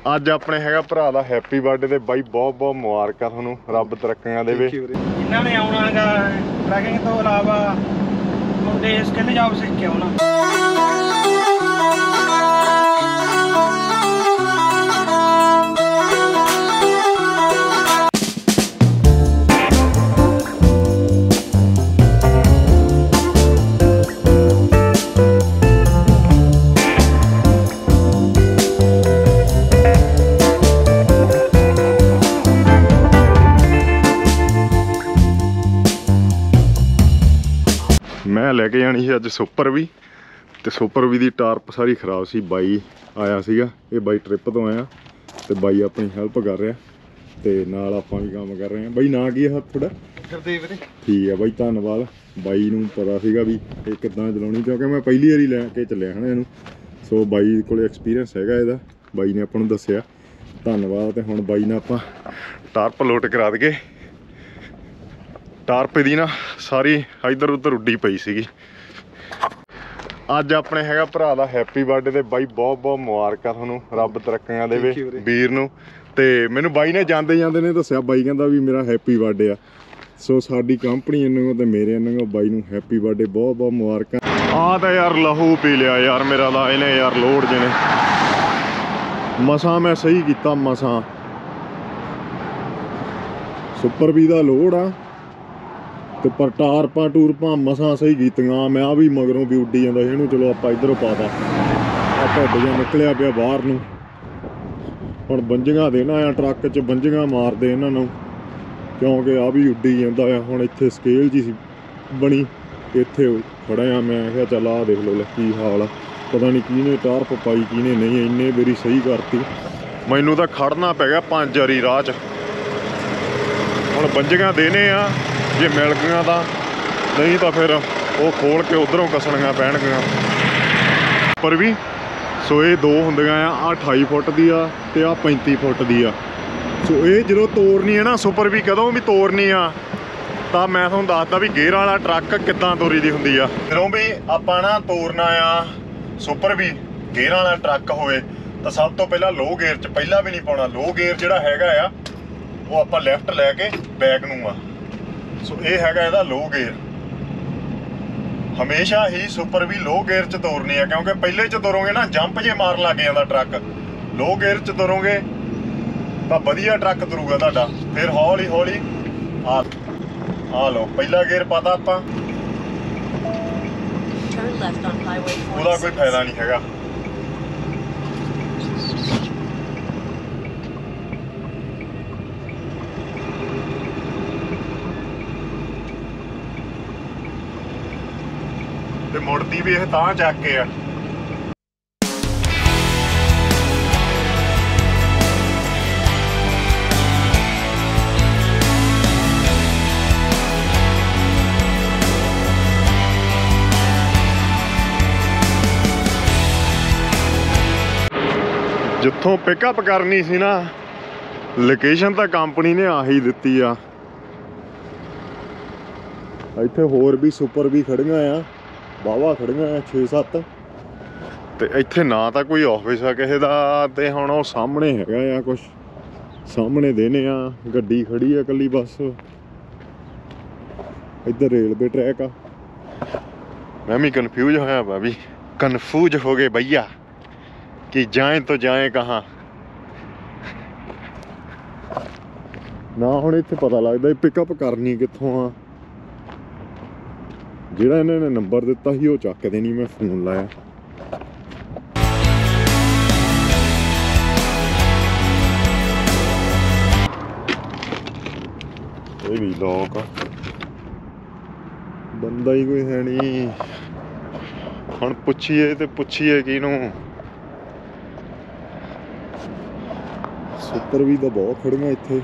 ਅੱਜ ਆਪਣੇ ਹੈਗਾ ਭਰਾ ਦਾ ਹੈਪੀ ਬਰਥਡੇ ਤੇ ਬਾਈ ਬਹੁਤ ਬਹੁਤ ਮੁਬਾਰਕਾਂ ਤੁਹਾਨੂੰ, ਰੱਬ ਤਰੱਕੀਆਂ ਦੇਵੇ। ਇਹਨਾਂ ਨੇ ਆਉਣਾ ਹੈਗਾ ਟਰੈਕਿੰਗ ਤੋਂ ਇਲਾਵਾ ਮੁੰਡੇ ਸਕਿੱਲ ਜੌਬ ਸਿੱਖ ਕੇ ਆਉਣਾ। मैं लैके जानी ਸੀ ਅੱਜ ਸੁਪਰ ਵੀ ਤੇ ਸੁਪਰ ਵੀ ਦੀ ਟਾਰਪ ਸਾਰੀ ਖਰਾਬ ਸੀ। ਬਾਈ ਆਇਆ ਸੀਗਾ, ਇਹ ਬਾਈ ਟ੍ਰਿਪ ਤੋਂ ਆਇਆ ਤੇ ਬਾਈ ਆਪਣੀ ਹੈਲਪ ਕਰ ਰਿਹਾ ਤੇ ਨਾਲ ਆਪਾਂ ਵੀ ਕੰਮ ਕਰ ਰਹੇ ਹਾਂ। ਬਾਈ ਨਾਂ ਕੀ ਹੈ ਤੁਹਾਡਾ? ਗੁਰਦੀਪ ਵੀਰੇ। ਠੀਕ ਹੈ ਬਾਈ, ਧੰਨਵਾਦ। ਬਾਈ ਨੂੰ ਪਤਾ ਸੀਗਾ ਵੀ ਇਹ ਕਿੱਦਾਂ ਚਲਾਉਣੀ, ਕਿਉਂਕਿ ਮੈਂ ਪਹਿਲੀ ਵਾਰੀ ਲੈ ਕੇ ਚੱਲਿਆ ਹਨਾ ਇਹਨੂੰ, ਸੋ ਬਾਈ ਕੋਲ ਐਕਸਪੀਰੀਅੰਸ ਹੈਗਾ ਇਹਦਾ, ਬਾਈ ਨੇ ਆਪਾਂ ਨੂੰ ਦੱਸਿਆ। ਧੰਨਵਾਦ। ਤੇ ਹੁਣ ਬਾਈ ਨਾਲ ਆਪਾਂ ਟਾਰਪ ਲੋਟ ਕਰਾ ਦਈਏ। ਟਾਰਪ ਦੀ ਨਾ ਸਾਰੀ ਇੱਧਰ ਉੱਧਰ ਉੱਡੀ ਪਈ ਸੀਗੀ। ਅੱਜ ਆਪਣੇ ਹੈਗਾ ਭਰਾ ਦਾ ਹੈਪੀ ਬਰਥਡੇ ਤੇ ਬਾਈ ਬਹੁਤ ਬਹੁਤ ਮੁਬਾਰਕਾਂ ਤੁਹਾਨੂੰ, ਰੱਬ ਤਰੱਕੀਆਂ ਦੇਵੇ ਵੀਰ ਨੂੰ। ਤੇ ਮੈਨੂੰ ਬਾਈ ਨੇ ਜਾਂਦੇ ਜਾਂਦੇ ਨੇ ਦੱਸਿਆ, ਬਾਈ ਕਹਿੰਦਾ ਵੀ ਮੇਰਾ ਹੈਪੀ ਬਰਥਡੇ ਆ। ਸੋ ਸਾਡੀ ਕੰਪਨੀ ਨੂੰ ਤੇ ਮੇਰੇ ਨੂੰ ਬਾਈ ਨੂੰ ਹੈਪੀ ਬਰਥਡੇ, ਬਹੁਤ ਬਹੁਤ ਮੁਬਾਰਕਾਂ। ਆ ਤਾਂ ਯਾਰ ਲਹੂ ਪੀ ਲਿਆ ਯਾਰ ਮੇਰਾ ਦਾ ਇਹਨੇ ਯਾਰ, ਲੋਡ ਜਿਹਨੇ ਮਸਾਂ ਮੈਂ ਸਹੀ ਕੀਤਾ, ਮਸਾਂ ਸੁਪਰ ਵੀ ਦਾ ਲੋਡ ਆ ਤੇ ਪਰ ਟਾਰਪਾਂ ਟੂਰਪਾਂ ਮਸਾਂ ਸਹੀ ਕੀਤੀਆਂ। ਮੈਂ ਆ ਵੀ ਮਗਰੋਂ ਵੀ ਉੱਡੀ ਜਾਂਦਾ ਇਹਨੂੰ, ਚਲੋ ਆਪਾਂ ਇੱਧਰੋਂ ਪਾਤਾ, ਆ ਢੱਡ ਜਿਹਾ ਨਿਕਲਿਆ ਪਿਆ ਬਾਹਰ ਨੂੰ। ਹੁਣ ਬੰਜੀਆਂ ਦੇਣਾ ਆ ਟਰੱਕ 'ਚ, ਬੰਜੀਆਂ ਮਾਰਦੇ ਇਹਨਾਂ ਨੂੰ, ਕਿਉਂਕਿ ਆ ਵੀ ਉੱਡੀ ਜਾਂਦਾ ਆ। ਹੁਣ ਇੱਥੇ ਸਕੇਲ ਜੀ ਸੀ ਬਣੀ, ਇੱਥੇ ਖੜਿਆ ਮੈਂ ਕਿਹਾ ਚੱਲ ਆਹ ਦੇਖ ਲਓ ਕੀ ਹਾਲ ਆ। ਪਤਾ ਨਹੀਂ ਕਿਹਨੇ ਟਾਰਪ ਪਾਈ ਕਿਹਨੇ ਨਹੀਂ, ਇੰਨੇ ਵਾਰੀ ਸਹੀ ਕਰਤੀ। ਮੈਨੂੰ ਤਾਂ ਖੜਨਾ ਪੈ ਗਿਆ 5 ਵਾਰੀ ਰਾਹ 'ਚ। ਹੁਣ ਬੰਜੀਆਂ ਦੇਣੇ ਆ, ਜੇ ਮਿਲ ਗਈਆਂ ਤਾਂ, ਨਹੀਂ ਤਾਂ ਫਿਰ ਉਹ ਖੋਲ ਕੇ ਉਧਰੋਂ ਕੱਸਣੀਆਂ ਪੈਣਗੀਆਂ। ਪਰ ਵੀ ਸੋ ਇਹ ਦੋ ਹੁੰਦੀਆਂ ਆ, ਆਹ 28 ਫੁੱਟ ਦੀ ਆ ਤੇ ਆਹ 35 ਫੁੱਟ ਦੀ ਆ। ਸੋ ਇਹ ਜਦੋਂ ਤੋਰਨੀ ਹੈ ਨਾ ਸੁਪਰ ਵੀ, ਕਦੋਂ ਵੀ ਤੋਰਨੀ ਆ ਤਾਂ ਮੈਂ ਤੁਹਾਨੂੰ ਦੱਸਦਾ ਵੀ ਗੇਅਰ ਵਾਲਾ ਟਰੱਕ ਕਿੱਦਾਂ ਤੋਰੀ ਦੀ ਹੁੰਦੀ ਆ। ਜਦੋਂ ਵੀ ਆਪਾਂ ਨਾ ਤੋਰਨਾ ਆ ਸੁਪਰ ਵੀ, ਗੇਅਰ ਵਾਲਾ ਟਰੱਕ ਹੋਵੇ ਤਾਂ ਸਭ ਤੋਂ ਪਹਿਲਾਂ ਲੋ ਗੇਅਰ 'ਚ ਪਹਿਲਾਂ ਵੀ ਨਹੀਂ ਪਾਉਣਾ। ਲੋ ਗੇਅਰ ਜਿਹੜਾ ਹੈਗਾ ਆ ਉਹ ਆਪਾਂ ਲੈਫਟ ਲੈ ਕੇ ਬੈਕ ਨੂੰ ਆ। ਸੋ ਇਹ ਹੈਗਾ ਇਹਦਾ ਲੋ ਗੇਅਰ। ਹਮੇਸ਼ਾ ਹੀ ਸੁਪਰ ਵੀ ਲੋ ਗੇਅਰ 'ਚ ਤੋਰਨੀ ਆ, ਕਿਉਂਕਿ ਪਹਿਲੇ 'ਚ ਤੋਰੋਗੇ ਨਾ ਜੰਪ ਜੇ ਮਾਰਨ ਲੱਗ ਜਾਂਦਾ ਟਰੱਕ। ਲੋ ਗੇਅਰ 'ਚ ਤੋਰੋਗੇ ਤਾਂ ਵਧੀਆ ਟਰੱਕ ਤੁਰੂਗਾ ਤੁਹਾਡਾ। ਫਿਰ ਹੌਲੀ ਹੌਲੀ ਆ ਲਓ, ਪਹਿਲਾ ਗੇਅਰ ਪਾਤਾ ਆਪਾਂ, ਉਹਦਾ ਕੋਈ ਫਾਇਦਾ ਨਹੀਂ ਹੈਗਾ। ਤੇ ਮੁੜਦੀ ਵੀ ਇਹ ਤਾਂ ਚੱਕ ਕੇ ਆ। ਜਿੱਥੋਂ ਪਿਕਅਪ ਕਰਨੀ ਸੀ ਨਾ, ਲੋਕੇਸ਼ਨ ਤਾਂ ਕੰਪਨੀ ਨੇ ਆਹੀ ਦਿੱਤੀ ਆ। ਇੱਥੇ ਹੋਰ ਵੀ ਸੁਪਰ ਵੀ ਖੜੀਆਂ ਆ, ਵਾਹਵਾ ਖੜੀਆਂ ਆ 6-7। ਤੇ ਇੱਥੇ ਨਾ ਤਾਂ ਕੋਈ ਆਫਿਸ ਆ ਕਿਸੇ ਦਾ, ਤੇ ਹੁਣ ਉਹ ਸਾਹਮਣੇ ਹੈਗਾ ਆ ਕੁਛ, ਸਾਹਮਣੇ ਦੇਣੇ ਆ। ਗੱਡੀ ਖੜੀ ਆ ਇਕੱਲੀ ਬਸ, ਇੱਧਰ ਰੇਲਵੇ ਟਰੈਕ ਆ। ਮੈਂ ਵੀ ਕਨਫਿਊਜ਼ ਹੋਇਆ ਵਾ ਵੀ, ਕਨਫਿਊਜ਼ ਹੋ ਗਏ ਭਈਆ कि जाए तो जाए कहाँ ना। ਹੁਣ ਇੱਥੇ ਪਤਾ ਲੱਗਦਾ ਪਿਕਅਪ ਕਰਨੀ ਕਿੱਥੋਂ ਆ। ਜਿਹੜਾ ਇਹਨਾਂ ਨੇ ਨੰਬਰ ਦਿੱਤਾ ਸੀ ਉਹ ਚੱਕਦੇ ਨਹੀਂ, ਮੈਂ ਫੋਨ ਲਾਇਆ। ਇਹ ਵੀ ਲੋਕ ਆ, ਬੰਦਾ ਹੀ ਕੋਈ ਹੈ ਨਹੀਂ। ਹੁਣ ਪੁੱਛੀਏ ਤੇ ਪੁੱਛੀਏ ਕਿਹਨੂੰ। ਸੁਪਰ ਵੀ ਤਾਂ ਬਹੁਤ ਖੜੀਆਂ ਇੱਥੇ।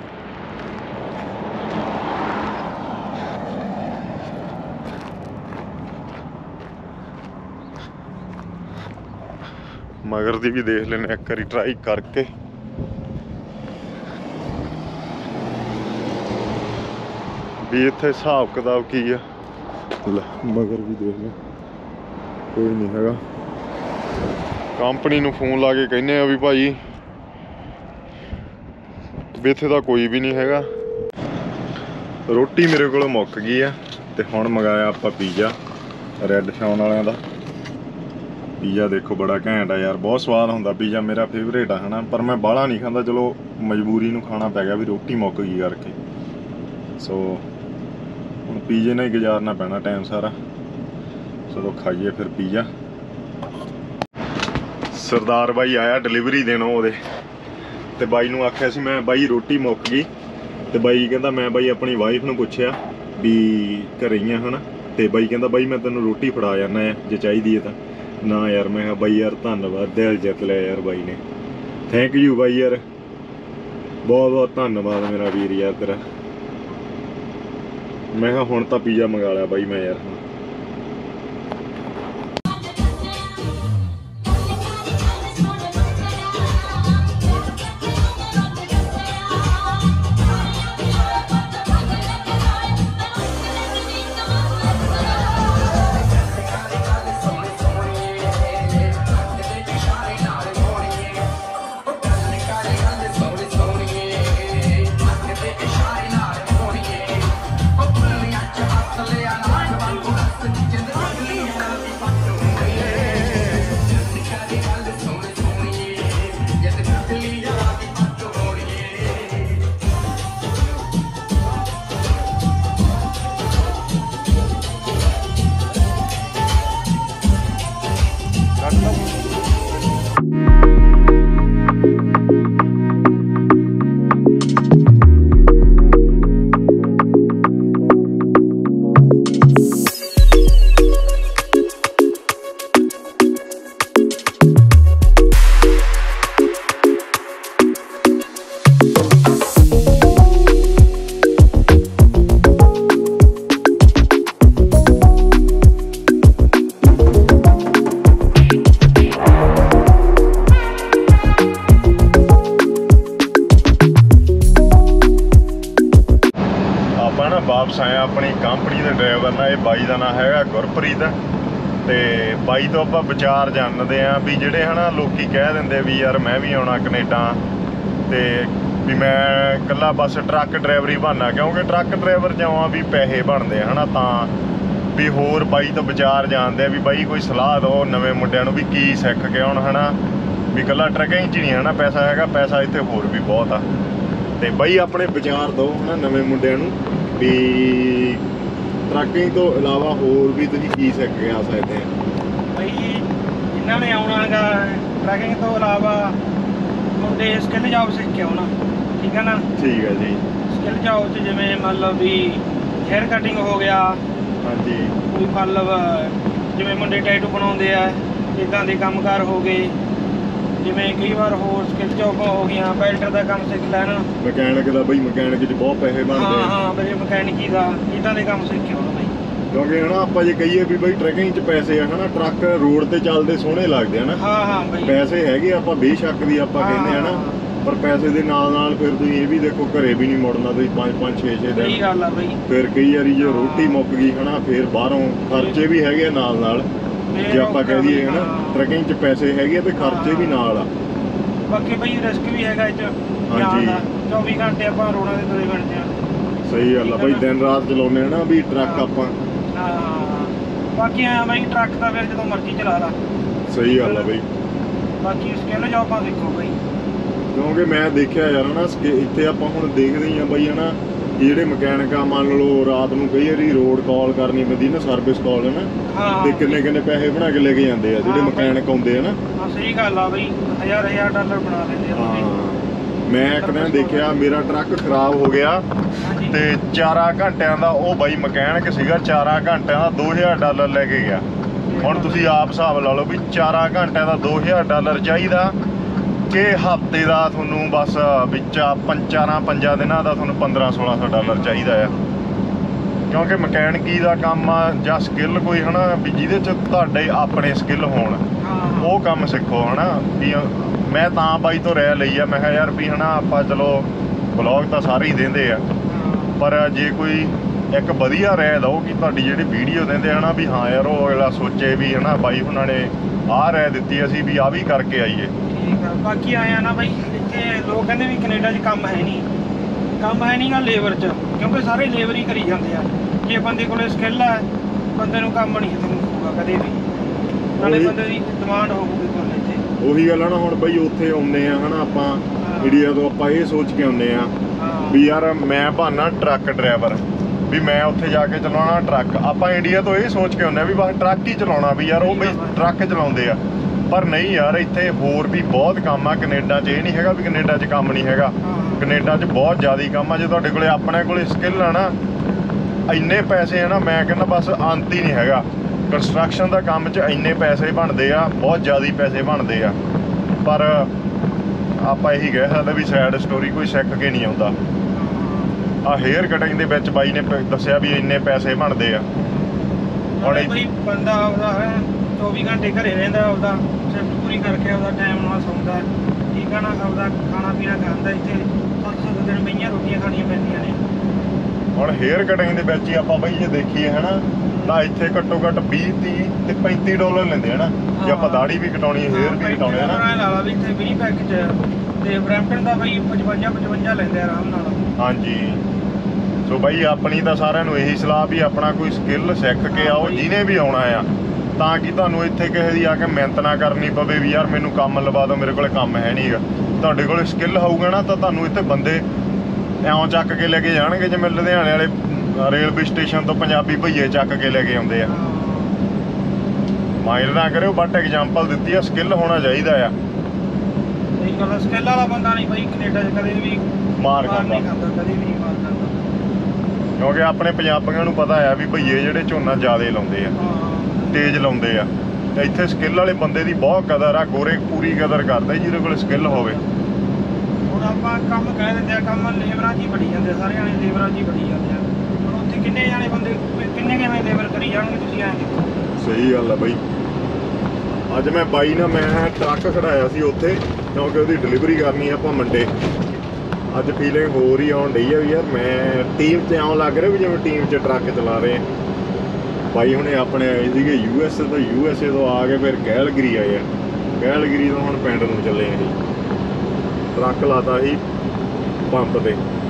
ਮਗਰ ਦੀ ਵੀ ਦੇਖ ਲੈਣੇ ਇੱਕ ਵਾਰੀ ਟਰਾਈ ਕਰਕੇ। ਵੀ ਇੱਥੇ ਹਿਸਾਬ ਕਿਤਾਬ ਕੀ ਆ। ਲੈ ਮਗਰ ਵੀ ਦੇਖ ਲੈ, ਕੋਈ ਨਹੀਂ ਹੈਗਾ। ਕੰਪਨੀ ਨੂੰ ਫੋਨ ਲਾ ਕੇ ਕਹਿੰਦੇ ਆ ਵੀ ਭਾਈ ਵੀ ਇੱਥੇ ਤਾਂ ਕੋਈ ਵੀ ਨਹੀਂ ਹੈਗਾ। ਰੋਟੀ ਮੇਰੇ ਕੋਲ ਮੁੱਕ ਗਈ ਆ ਤੇ ਹੁਣ ਮੰਗਾਇਆ ਆਪਾਂ ਪੀਜ਼ਾ ਰੈੱਡ ਸ਼ਾਨ ਵਾਲਿਆਂ ਦਾ। ਪੀਜ਼ਾ ਦੇਖੋ ਬੜਾ ਘੈਂਟ ਆ ਯਾਰ, ਬਹੁਤ ਸਵਾਦ ਹੁੰਦਾ ਪੀਜ਼ਾ, ਮੇਰਾ ਫੇਵਰੇਟ ਆ ਹਨਾ। ਪਰ ਮੈਂ ਬਾਹਲਾ ਨਹੀਂ ਖਾਂਦਾ, ਚਲੋ ਮਜਬੂਰੀ ਨੂੰ ਖਾਣਾ ਪੈ ਗਿਆ ਵੀ ਰੋਟੀ ਮੁੱਕ ਗਈ ਕਰਕੇ। ਸੋ ਹੁਣ ਪੀਜ਼ੇ ਨਾਲ ਹੀ ਗੁਜ਼ਾਰਨਾ ਪੈਣਾ ਟਾਈਮ ਸਾਰਾ। ਚਲੋ ਖਾਈਏ ਫਿਰ ਪੀਜ਼ਾ। ਸਰਦਾਰ ਬਾਈ ਆਇਆ ਡਿਲੀਵਰੀ ਦੇਣੋਂ ਉਹਦੇ, ਤੇ ਬਾਈ ਨੂੰ ਆਖਿਆ ਸੀ ਮੈਂ ਬਾਈ ਰੋਟੀ ਮੁੱਕ ਗਈ, ਤੇ ਬਾਈ ਕਹਿੰਦਾ ਮੈਂ ਬਾਈ ਆਪਣੀ ਵਾਈਫ ਨੂੰ ਪੁੱਛਿਆ ਵੀ ਘਰੇ ਹੀ ਆ ਹਨਾ, ਤੇ ਬਾਈ ਕਹਿੰਦਾ ਬਾਈ ਮੈਂ ਤੈਨੂੰ ਰੋਟੀ ਫੜਾ ਜਾਣਾ ਆ ਜੇ ਚਾਹੀਦੀ ਹੈ ਤਾਂ। ਨਾ ਯਾਰ, ਮੈਂ ਕਿਹਾ ਬਾਈ ਯਾਰ ਧੰਨਵਾਦ, ਦਿਲ ਜਿੱਤ ਲਿਆ ਯਾਰ ਬਾਈ ਨੇ। ਥੈਂਕ ਯੂ ਬਾਈ ਯਾਰ, ਬਹੁਤ ਬਹੁਤ ਧੰਨਵਾਦ ਮੇਰਾ ਵੀਰ ਯਾਰ ਤੇਰਾ। ਮੈਂ ਕਿਹਾ ਹੁਣ ਤਾਂ ਪੀਜ਼ਾ ਮੰਗਾ ਲਿਆ ਬਾਈ ਮੈਂ ਯਾਰ। ਵਾਪਸ ਆਇਆ ਆਪਣੀ ਕੰਪਨੀ ਦੇ ਡਰਾਈਵਰ ਨਾਲ। ਇਹ ਬਾਈ ਦਾ ਨਾਂ ਹੈਗਾ ਗੁਰਪ੍ਰੀਤ, ਤੇ ਬਾਈ ਤੋਂ ਆਪਾਂ ਵਿਚਾਰ ਜਾਣਦੇ ਆਂ ਵੀ ਜਿਹੜੇ ਹਨਾ ਲੋਕੀ ਕਹਿ ਦਿੰਦੇ ਵੀ ਯਾਰ ਮੈਂ ਵੀ ਆਉਣਾ ਕੈਨੇਡਾ, ਤੇ ਵੀ ਮੈਂ ਇਕੱਲਾ ਬਸ ਟਰੱਕ ਡਰਾਈਵਰ ਹੀ ਬਣਨਾ, ਕਿਉਂਕਿ ਟਰੱਕ ਡਰਾਈਵਰ ਜਾਵਾਂ ਵੀ ਪੈਸੇ ਬਣਦੇ ਹਨਾ, ਤਾਂ ਵੀ ਹੋਰ ਬਾਈ ਤੋਂ ਵਿਚਾਰ ਜਾਣਦੇ ਆ ਵੀ ਬਾਈ ਕੋਈ ਸਲਾਹ ਦਿਓ ਨਵੇਂ ਮੁੰਡਿਆਂ ਨੂੰ ਵੀ ਕੀ ਸਿੱਖ ਕੇ ਆਉਣ ਹਨਾ, ਵੀ ਇਕੱਲਾ ਟਰੱਕਿੰਗ 'ਚ ਹੀ ਨਹੀਂ ਹਨਾ ਪੈਸਾ ਹੈਗਾ, ਪੈਸਾ ਇੱਥੇ ਹੋਰ ਵੀ ਬਹੁਤ ਆ। ਤੇ ਬਾਈ ਆਪਣੇ ਵਿਚਾਰ ਦਿਓ ਹਨਾ ਨਵੇਂ ਮੁੰਡਿਆਂ ਨੂੰ ਵੀ ਟਰੱਕਿੰਗ ਤੋਂ ਇਲਾਵਾ ਹੋਰ ਵੀ ਤੁਸੀਂ ਕੀ ਸਿੱਖ ਕੇ ਆ ਸਕਦੇ ਆ। ਬਈ ਜਿਨ੍ਹਾਂ ਨੇ ਆਉਣਾ ਹੈਗਾ ਟਰੈਕਿੰਗ ਤੋਂ ਇਲਾਵਾ ਮੁੰਡੇ ਸਕਿੱਲ ਜੌਬ ਸਿੱਖ ਕੇ ਆਉਣਾ, ਠੀਕ ਹੈ ਨਾ। ਠੀਕ ਹੈ ਜੀ। ਸਕਿੱਲ ਜੌਬ 'ਚ ਜਿਵੇਂ ਮਤਲਬ ਵੀ ਹੇਅਰ ਕਟਿੰਗ ਹੋ ਗਿਆ, ਹਾਂਜੀ, ਕੋਈ ਮਤਲਬ ਜਿਵੇਂ ਮੁੰਡੇ ਟੈਟੂ ਬਣਾਉਂਦੇ ਆ ਇੱਦਾਂ ਦੇ ਕੰਮਕਾਰ ਹੋ ਗਏ, ਜਿਵੇਂ ਕਈ ਵਾਰ ਹੋਰ ਸਕਿੱਲ ਜੌਬ ਹੋ ਗਈਆਂ, ਬੈਲਟਰ ਦਾ ਕੰਮ ਸਿੱਖ ਲੈਣ। ਮਕੈਨਿਕ ਦਾ ਬਈ, ਮਕੈਨਿਕ 'ਚ ਬਹੁਤ ਪੈਸੇ ਬਣਦੇ ਆ। ਹਾਂ ਬਈ ਮਕੈਨਿਕੀ ਦਾ ਇੱਦਾਂ ਦੇ ਕੰਮ ਸਿੱਖ ਕੇ ਆਉਣਾ ਬਈ, ਕਿਉਂਕਿ ਹਨਾ ਆਪਾਂ ਜੇ ਕਹੀਏ ਵੀ ਬਈ ਟਰੈਕਿੰਗ 'ਚ ਪੈਸੇ ਆ ਹਨਾ, ਟਰੱਕ ਰੋਡ ਤੇ ਚੱਲਦੇ ਸੋਹਣੇ ਲੱਗਦੇ ਹਨਾ। ਹਾਂ ਬਈ ਪੈਸੇ ਹੈਗੇ ਆਪਾਂ ਬੇਸ਼ੱਕ ਦੀ ਆਪਾਂ ਕਹਿੰਦੇ ਹਨਾ, ਪਰ ਪੈਸੇ ਦੇ ਨਾਲ ਨਾਲ ਫਿਰ ਤੁਸੀਂ ਇਹ ਵੀ ਦੇਖੋ ਘਰੇ ਵੀ ਨਹੀਂ ਮੁੜਨਾ ਤੁਸੀਂ 5-5 6-6 ਦਿਨ। ਸਹੀ ਗੱਲ ਆ ਬਈ। ਫਿਰ ਕਈ ਵਾਰੀ ਜੇ ਰੋਟੀ ਮੁੱਕ ਗਈ ਹਨਾ, ਫਿਰ ਬਾਹਰੋਂ ਖਰਚੇ ਵੀ ਹੈਗੇ ਆ ਨਾਲ ਨਾਲ। ਜੇ ਆਪਾਂ ਕਹਿ ਦਈਏ ਹਨਾ ਟਰੈਕਿੰਗ 'ਚ ਪੈਸੇ ਹੈਗੇ ਤੇ ਖਰਚੇ ਵੀ ਨਾਲ ਆ। ਬਾਕੀ ਬਈ ਰਿਸਕ ਵੀ ਹੈਗਾ ਇਹ 'ਚ। ਹਾਂਜੀ 24 ਘੰਟੇ ਆਪਾਂ ਰੋਡਾਂ ਦੇ ਤੁਰੇ ਫਿਰਦੇ ਆ। ਸਹੀ ਗੱਲ ਆ ਬਈ, ਦਿਨ ਰਾਤ ਚਲਾਉਂਦੇ ਆ ਨਾ ਵੀ ਟਰੱਕ ਆਪਾਂ। ਹਾਂ ਬਾਕੀ ਆ ਬਈ ਟਰੱਕ ਤਾਂ ਫਿਰ ਜਦੋਂ ਮਰਜ਼ੀ ਚਲਾ ਲਾ। ਸਹੀ ਗੱਲ ਆ ਬਈ। ਬਾਕੀ ਸਕਿੱਲ ਜੌਬਾਂ ਦੇਖੋ ਬਈ, ਕਿਉਂਕਿ ਮੈਂ ਦੇਖਿਆ ਯਾਰ ਹਨਾ ਇੱਥੇ ਆਪਾਂ ਹੁਣ ਦੇਖਦੇ ਹੀ ਆ ਬਈ ਹਨਾ, ਜਿਹੜੇ ਮਕੈਨਿਕ ਆ ਮੰਨ ਲਓ ਰਾਤ ਨੂੰ ਕਈ ਵਾਰੀ ਰੋਡ ਕਾਲ ਕਰਨੀ ਪੈਂਦੀ ਨਾ, ਸਰਵਿਸ ਕਾਲ ਹੈ ਨਾ, ਤੇ ਕਿੰਨੇ ਪੈਸੇ ਬਣਾ ਕੇ ਲੈ ਕੇ ਜਾਂਦੇ ਆ ਜਿਹੜੇ ਮਕੈਨਿਕ ਆਉਂਦੇ ਆ ਨਾ। ਹਾਂ ਸਹੀ ਗੱਲ ਆ ਬਈ, $1000 ਬਣਾ ਲੈਂਦੇ ਆ। ਮੈਂ ਇੱਕ ਦਿਨ ਦੇਖਿਆ ਮੇਰਾ ਟਰੱਕ ਖਰਾਬ ਹੋ ਗਿਆ ਤੇ 4 ਘੰਟਿਆਂ ਦਾ ਉਹ ਬਾਈ ਮਕੈਨਿਕ ਸੀਗਾ, 4 ਘੰਟਿਆਂ ਦਾ $2000 ਲੈ ਕੇ ਗਿਆ। ਹੁਣ ਤੁਸੀਂ ਆਪ ਹਿਸਾਬ ਲਾ ਲਓ ਵੀ 4 ਘੰਟਿਆਂ ਦਾ $2000 ਚਾਹੀਦਾ ਕਿ ਹਫ਼ਤੇ ਦਾ ਤੁਹਾਨੂੰ ਬਸ ਵਿੱਚ 4-5 ਦਿਨਾਂ ਦਾ ਤੁਹਾਨੂੰ $1500-1600 ਚਾਹੀਦਾ ਆ। ਕਿਉਂਕਿ ਮਕੈਨਿਕੀ ਦਾ ਕੰਮ ਆ ਜਾਂ ਸਕਿੱਲ ਕੋਈ ਹਨਾ ਵੀ ਜਿਹਦੇ 'ਚ ਤੁਹਾਡੇ ਆਪਣੇ ਸਕਿੱਲ ਹੋਣ, ਉਹ ਕੰਮ ਸਿੱਖੋ ਹਨਾ। ਵੀ ਮੈਂ ਤਾਂ ਬਾਈ ਤੋਂ ਰਾਇ ਲਈ ਆ, ਮੈਂ ਕਿਹਾ ਯਾਰ ਵੀ ਹਨਾ ਆਪਾਂ ਚਲੋ ਵਲੌਗ ਤਾਂ ਸਾਰੇ ਹੀ ਦਿੰਦੇ ਆ, ਪਰ ਜੇ ਕੋਈ ਇੱਕ ਵਧੀਆ ਰਾਇ ਦਿਓ ਕਿ ਤੁਹਾਡੀ ਜਿਹੜੀ ਵੀਡੀਓ ਦਿੰਦੇ ਹਨਾ ਵੀ ਹਾਂ ਯਾਰ ਉਹ ਅਗਲਾ ਸੋਚੇ ਵੀ ਹਨਾ ਬਾਈ ਉਹਨਾਂ ਨੇ ਆਹ ਰਾਇ ਦਿੱਤੀ ਅਸੀਂ ਵੀ ਆਹ ਵੀ ਕਰਕੇ ਆਈਏ। ਠੀਕ ਆ। ਬਾਕੀ ਆਇਆ ਨਾ ਬਾਈ ਇੱਥੇ ਇੱਥੇ ਲੋਕ ਕਹਿੰਦੇ ਵੀ ਕੈਨੇਡਾ 'ਚ ਕੰਮ ਹੈ ਨਹੀਂ ਗਾ ਲੇਬਰ 'ਚ, ਕਿਉਂਕਿ ਸਾਰੇ ਲੇਬਰ ਹੀ ਕਰੀ ਜਾਂਦੇ ਆ। ਜੇ ਬੰਦੇ ਕੋਲੇ ਸਕਿੱਲ ਹੈ ਬੰਦੇ ਨੂੰ ਕੰਮ ਨਹੀਂ ਖਤਮ ਹੋਊਗਾ ਕਦੇ ਵੀ, ਨਾਲੇ ਬੰਦੇ ਦੀ ਡਿਮਾਂਡ ਹੋਊਗੀ ਕੋਲ ਇੱਥੇ। ਉਹੀ ਗੱਲ ਆ ਨਾ, ਹੁਣ ਬਈ ਉੱਥੇ ਆਉਂਦੇ ਆ ਹਨਾ ਆਪਾਂ ਇੰਡੀਆ ਤੋਂ, ਆਪਾਂ ਇਹ ਸੋਚ ਕੇ ਆਉਂਦੇ ਆ ਵੀ ਯਾਰ ਮੈਂ ਬਣਨਾ ਟਰੱਕ ਡਰਾਈਵਰ, ਵੀ ਮੈਂ ਉੱਥੇ ਜਾ ਕੇ ਚਲਾਉਣਾ ਟਰੱਕ। ਆਪਾਂ ਇੰਡੀਆ ਤੋਂ ਇਹ ਸੋਚ ਕੇ ਆਉਂਦੇ ਆ ਵੀ ਬਸ ਟਰੱਕ ਹੀ ਚਲਾਉਣਾ, ਵੀ ਯਾਰ ਉਹ ਬਈ ਟਰੱਕ ਚਲਾਉਂਦੇ ਆ। ਪਰ ਨਹੀਂ ਯਾਰ, ਇੱਥੇ ਹੋਰ ਵੀ ਬਹੁਤ ਕੰਮ ਆ ਕੈਨੇਡਾ 'ਚ। ਇਹ ਨਹੀਂ ਹੈਗਾ ਵੀ ਕੈਨੇਡਾ 'ਚ ਕੰਮ ਨਹੀਂ ਹੈਗਾ, ਕੈਨੇਡਾ 'ਚ ਬਹੁਤ ਜ਼ਿਆਦਾ ਕੰਮ ਆ। ਜੇ ਤੁਹਾਡੇ ਕੋਲੇ ਆਪਣੇ ਕੋਲੇ ਸਕਿੱਲ ਆ ਨਾ, ਇੰਨੇ ਪੈਸੇ ਆ ਨਾ, ਮੈਂ ਕਹਿੰਦਾ ਬਸ ਅੰਤ ਹੀ ਨਹੀਂ ਹੈਗਾ। ਕੰਸਟਰਕਸ਼ਨ ਦਾ ਕੰਮ 'ਚ ਇੰਨੇ ਪੈਸੇ ਬਣਦੇ ਆ, ਬਹੁਤ ਜ਼ਿਆਦਾ ਪੈਸੇ ਬਣਦੇ ਆ। ਪਰ ਆਪਾਂ ਇਹੀ ਕਹਿ ਸਕਦੇ ਵੀ ਸੈਡ ਸਟੋਰੀ ਕੋਈ ਸਿੱਖ ਕੇ ਨਹੀਂ ਆਉਂਦਾ। ਆ ਹੇਅਰ ਕਟਿੰਗ ਦੇ ਵਿੱਚ ਬਾਈ ਨੇ ਦੱਸਿਆ ਵੀ ਇੰਨੇ ਪੈਸੇ ਬਣਦੇ ਆ। ਹੁਣ ਬਈ ਬੰਦਾ ਆਪਦਾ 24 ਘੰਟੇ ਘਰੇ ਰਹਿੰਦਾ, ਆਪਦਾ ਸ਼ਿਫਟ ਪੂਰੀ ਕਰਕੇ ਆਪਦਾ ਟਾਈਮ ਨਾਲ ਸੌਂਦਾ, ਠੀਕ ਆ ਨਾ, ਆਪਦਾ ਖਾਣਾ ਪੀਣਾ ਖਾਂਦਾ। ਇੱਥੇ 7 ਦਿਨ ਮਹੀਆਂ ਰੋਟੀਆਂ ਖਾਣੀਆਂ ਪੈਂਦੀਆਂ ਨੇ। ਹੁਣ ਹੇਅਰ ਕਟਿੰਗ ਦੇ ਵਿੱਚ ਹੀ ਆਪਾਂ ਬਈ ਜੇ ਦੇਖੀਏ ਹਨਾ, ਤਾਂ ਇੱਥੇ ਘੱਟੋ ਘੱਟ 20, 30 ਤੇ $35 ਲੈਂਦੇ ਹਨਾ, ਜੇ ਆਪਾਂ ਦਾੜੀ ਵੀ ਕਟਾਉਣੀ, ਹੇਅਰ ਵੀ ਕਟਾਉਣੇ ਹਨਾ। ਲਾ ਲਾ ਵੀ ਇੱਥੇ 20 ਪੈਕੇਜ ਤੇ ਬਰੈਂਪਟਨ ਦਾ ਬਈ 55 ਲੈਂਦੇ ਆਰਾਮ ਨਾਲ। ਹਾਂਜੀ। ਸੋ ਬਾਈ ਆਪਣੀ ਤਾਂ ਸਾਰਿਆਂ ਨੂੰ ਇਹੀ ਸਲਾਹ ਵੀ ਆਪਣਾ ਕੋਈ ਸਕਿੱਲ ਸਿੱਖ ਕੇ ਆਓ, ਜਿਹਨੇ ਵੀ ਆਉਣਾ ਆ, ਤਾਂ ਕਿ ਤੁਹਾਨੂੰ ਇੱਥੇ ਕਿਸੇ ਦੀ ਆ ਕੇ ਮਿਹਨਤ ਨਾ ਕਰਨੀ ਪਵੇ ਵੀ ਯਾਰ ਮੈਨੂੰ ਕੰਮ ਲਵਾ ਦਿਓ, ਮੇਰੇ ਕੋਲ ਕੰਮ ਹੈ ਨਹੀਂਗਾ। ਤੁਹਾਡੇ ਕੋਲ ਸਕਿੱਲ ਹੋਊਗਾ ਨਾ, ਤਾਂ ਤੁਹਾਨੂੰ ਇੱਥੇ ਬੰਦੇ ਇਉਂ ਚੱਕ ਕੇ ਲੈ ਕੇ ਜਾਣਗੇ, ਜਿਵੇਂ ਲੁਧਿਆਣੇ ਵਾਲੇ ਰੇਲਵੇ ਸਟੇਸ਼ਨ ਤੋਂ ਪੰਜਾਬੀ ਭਈਏ ਚੱਕ ਕੇ ਲੈ ਕੇ ਆਉਂਦੇ ਆ। ਮਾਈਂਡ ਨਾ ਕਰਿਓ, ਬਟ ਐਗਜ਼ਾਮਪਲ ਦਿੱਤੀ ਆ, ਸਕਿੱਲ ਹੋਣਾ ਚਾਹੀਦਾ ਆ। ਸਹੀ ਗੱਲ, ਸਕਿੱਲ ਵਾਲਾ ਬੰਦਾ ਨਹੀਂ ਬਾਈ ਕੈਨੇਡਾ 'ਚ ਕਦੇ ਵੀ ਮਾਰ ਖਾਂਦਾ, ਕਦੇ ਵੀ ਨਹੀਂ ਮਾਰ ਖਾਂਦਾ। ਕਿਉਂਕਿ ਆਪਣੇ ਪੰਜਾਬੀਆਂ ਨੂੰ ਪਤਾ ਆ ਵੀ ਭਈਏ ਜਿਹੜੇ ਝੋਨਾ ਜ਼ਿਆਦੇ ਲਾਉਂਦੇ ਆ, ਤੇਜ਼ ਲਾਉਂਦੇ ਆ। ਤੇ ਇੱਥੇ ਸਕਿੱਲ ਵਾਲੇ ਬੰਦੇ ਦੀ ਬਹੁਤ ਕਦਰ ਆ, ਗੋਰੇ ਪੂਰੀ ਕਦਰ ਕਰਦੇ ਜਿਹਦੇ ਕੋਲ ਸਕਿੱਲ ਹੋਵੇ। ਹੁਣ ਆਪਾਂ ਕੰਮ ਕਹਿ ਦਿੰਦੇ ਆ, ਕੰਮ ਲੇਬਰਾਂ 'ਚ ਹੀ ਬੜੀ ਜਾਂਦੇ, ਸਾਰੇ ਜਾਣੇ ਲੇਬਰਾਂ 'ਚ ਹੀ ਬੜੀ ਜਾਂਦੇ ਆ। ਹੁਣ ਉੱਥੇ ਕਿੰਨੇ ਜਾਣੇ ਬੰਦੇ, ਕਿੰਨੇ ਕਿਵੇਂ ਲੇਬਰ ਕਰੀ ਜਾਣਗੇ, ਤੁਸੀਂ ਐਂ ਦੇਖੋ। ਸਹੀ ਗੱਲ ਆ ਬਾਈ। ਅੱਜ ਮੈਂ ਬਾਈ ਨਾਲ ਮੈਂ ਟਰੱਕ ਖੜਾਇਆ ਸੀ ਉੱਥੇ, ਕਿਉਂਕਿ ਉਹਦੀ ਡਿਲੀਵਰੀ ਕਰਨੀ ਆ ਆਪਾਂ ਮੰਡੇ। ਅੱਜ ਫੀਲਿੰਗ ਹੋਰ ਹੀ ਆਉਣ ਡਈ ਆ ਵੀ ਯਾਰ ਮੈਂ ਟੀਮ 'ਚ ਆਉਣ ਲੱਗ ਰਿਹਾ ਵੀ ਜਿਵੇਂ ਟੀਮ 'ਚ ਟਰੱਕ ਚਲਾ ਰਹੇ ਆ। ਬਾਈ ਹੁਣੇ ਆਪਣੇ ਆਏ ਸੀਗੇ USA ਤੋਂ ਆ ਕੇ ਫਿਰ ਕੈਲਗਰੀ ਆਏ ਆ। ਕੈਲਗਰੀ ਤੋਂ ਹੁਣ ਪਿੰਡ ਨੂੰ ਚੱਲੇ ਆ ਜੀ। ਟਰੱਕ ਲਾਤਾ ਸੀ ਪੰਪ ਤੇ।